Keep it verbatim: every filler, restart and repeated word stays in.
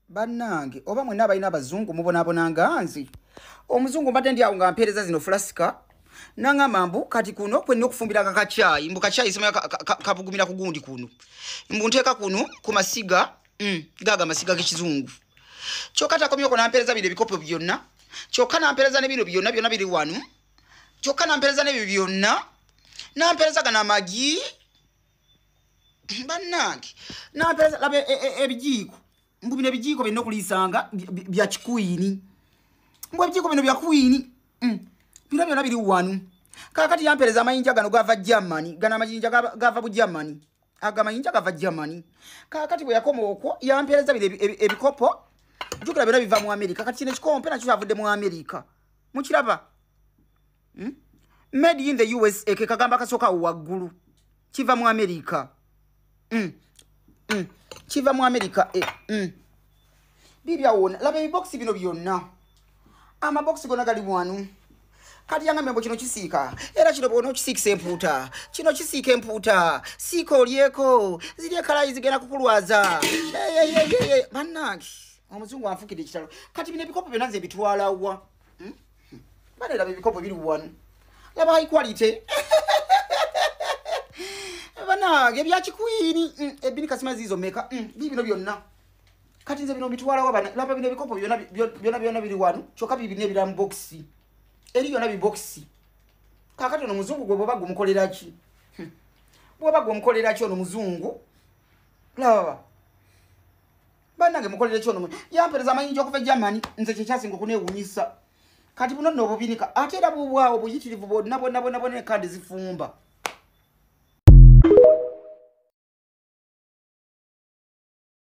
Bannange oba mwenna abalina abazungu mubonabonanga nzi omuzungu mbadde ndi awo nga mpeereza zino fulasika nangamba mbu kati kuno kwenna okufumbira kakacyayi mbu kacyayi sema kabugumira kugundi kuno mbu nteeka kuno ku masiga mm, gaga masiga g'ekizungu kyokka takomyeko nampeereza bino ebikopo byonna kyokka nampeereza ne bino byonna byonna biri wano kyokka nampeereza nebyo byonna nampeereza gana amagi bannange nampeereza laba ebijiiko mbu bino ebijiiko birina okuliisanga bya kikwini mbu ebijiiko bino bya kwini mm. bino byonna biri wano kakati yampeereza amayinja gano gava Germany gana amayinja gava bu Germany aga amayinja gava Germany kakati bwe yakoma okwo yampeereza bino ebikopo jukira byonna biva mu America kati kino ekikompe nakyo kyavudde mu America mukiraba hmm? Made in the U S A ke kagamba kasooka waggulu kiva mu America mm. mm. kiva mu America eh. mm. bibya wona laba ebiboxi bino byonna amaboxi gonna gali wano kati yanga membo kino kisiika era kino bono kisiikisa empuuta kino kisiika empuuta siika olyeko ziri ekalayi zigenda kukulwaza eyeyeyeye bannange omuzungu anfukidde ekitalo kati bino ebikopo byonna nze bitwalawa hmm? bane laba ebikopo biri wano laba high quality bannange ebya kikwini mm. ebini kasima zizo meka mm. bibino byonna kati nze bino bitwalawa bana laba bino ebikopo byonna byonna byonna biri wano kyokka bibine ebira mu boxi eri byonna biboxi kakati ono muzungu gwe bwoba gumukolera ki hm. bwoba gumukolera ki ono muzungu laba bannange mukolere ki ono yampeereza amayinja okuva Germany nze kyekyasinga okuneewunyisa kati buno nno obubinika ate era bubwawo buyitirivu bwonna bwonna bwonna bwonna ekadi zifumba